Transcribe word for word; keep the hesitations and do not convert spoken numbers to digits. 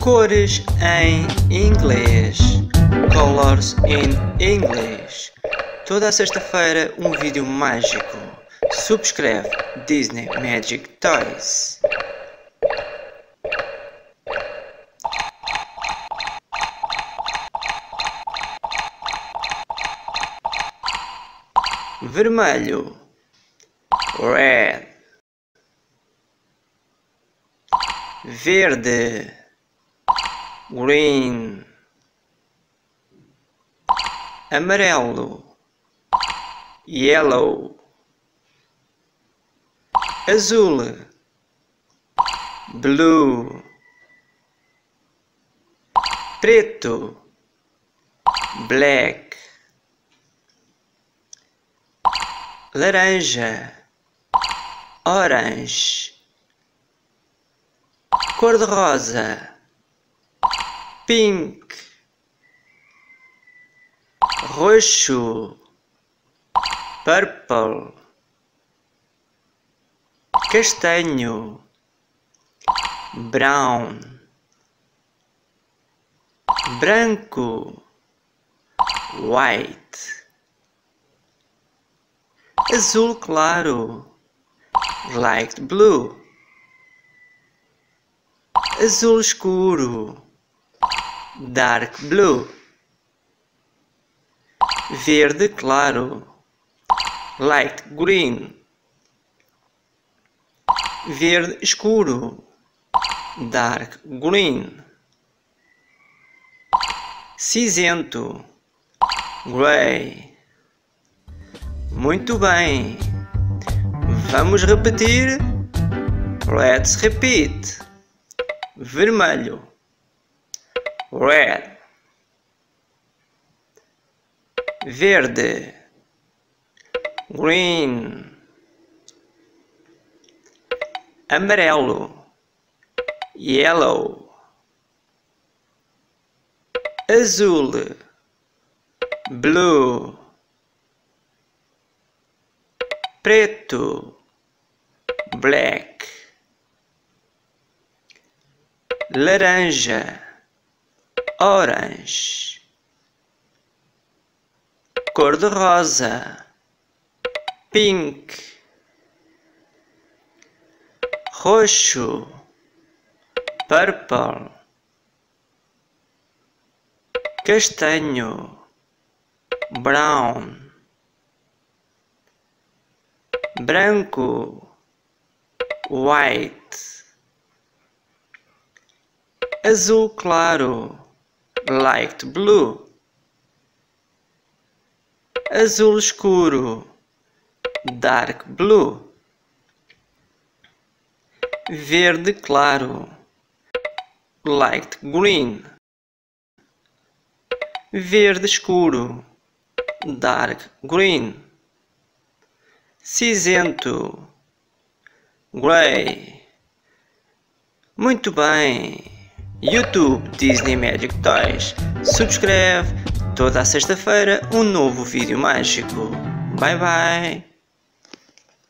Cores em inglês. Colors in English. Toda a sexta-feira um vídeo mágico. Subscreve Disney Magic Toys. Vermelho, red. Verde, green. Amarelo, yellow. Azul, blue. Preto, black. Laranja, orange. Cor-de-rosa, pink. Roxo, purple. Castanho, brown. Branco, white. Azul claro, light blue. Azul escuro, dark blue. Verde claro, light green. Verde escuro, dark green. Cinzento, grey. Muito bem. Vamos repetir. Let's repeat. Vermelho, red. Verde, green. Amarelo, yellow. Azul, blue. Preto, black. Laranja, orange. Cor-de-rosa, pink. Roxo, purple. Castanho, brown. Branco, white. Azul claro, light blue. Azul escuro, dark blue. Verde claro, light green. Verde escuro, dark green. Cinzento, grey. Muito bem. YouTube Disney Magic Toys. Subscreve. Toda a sexta-feira um novo vídeo mágico. Bye bye.